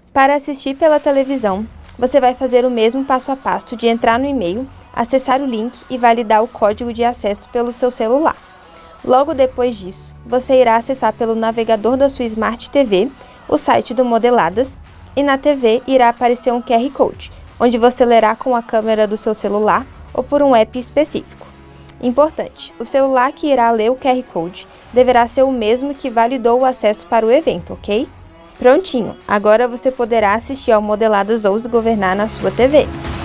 Para assistir pela televisão, você vai fazer o mesmo passo a passo de entrar no e-mail, acessar o link e validar o código de acesso pelo seu celular. Logo depois disso, você irá acessar pelo navegador da sua Smart TV o site do Modeladas e na TV irá aparecer um QR Code, onde você lerá com a câmera do seu celular ou por um app específico. Importante, o celular que irá ler o QR Code deverá ser o mesmo que validou o acesso para o evento, ok? Prontinho, agora você poderá assistir ao Modeladas Ousa Governar na sua TV.